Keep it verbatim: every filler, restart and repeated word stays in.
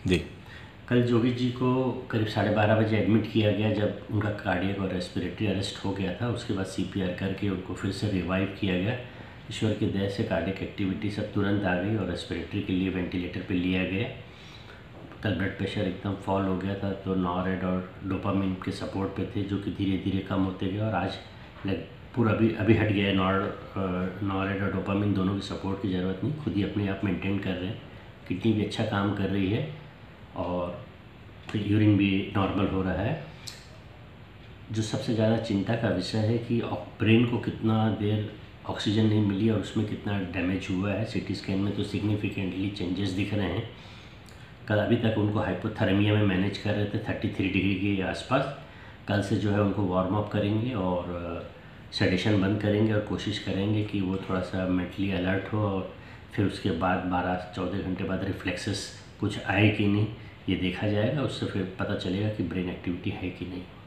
जी। कल जोगी जी को करीब साढ़े बारह बजे एडमिट किया गया जब उनका कार्डियक और रेस्पिरेटरी अरेस्ट हो गया था। उसके बाद सीपीआर करके उनको फिर से रिवाइव किया गया। ईश्वर की दया से कार्डियक एक्टिविटी सब तुरंत आ गई और रेस्पिरेटरी के लिए वेंटिलेटर पे लिया गया। कल ब्लड प्रेशर एकदम फॉल हो गया था, तो नॉरेड और डोपामिन के सपोर्ट पे थे, जो कि धीरे धीरे कम होते गए और आज लाइक पूरा अभी अभी हट गया है। नॉर नॉरेड और डोपामिन दोनों की सपोर्ट की ज़रूरत नहीं, खुद ही अपने आप मेंटेन कर रहे हैं। किडनी भी अच्छा काम कर रही है और फिर यूरिन भी नॉर्मल हो रहा है। जो सबसे ज़्यादा चिंता का विषय है कि ब्रेन को कितना देर ऑक्सीजन नहीं मिली और उसमें कितना डैमेज हुआ है। सीटी स्कैन में तो सिग्निफिकेंटली चेंजेस दिख रहे हैं। कल अभी तक उनको हाइपोथर्मिया में मैनेज कर रहे थे तैंतीस डिग्री के आसपास। कल से जो है उनको वार्म अप करेंगे और सेडेशन बंद करेंगे और कोशिश करेंगे कि वो थोड़ा सा मेंटली अलर्ट हो और फिर उसके बाद बारह चौदह घंटे बाद रिफ्लेक्सेस कुछ आए कि नहीं ये देखा जाएगा। उससे फिर पता चलेगा कि ब्रेन एक्टिविटी है कि नहीं।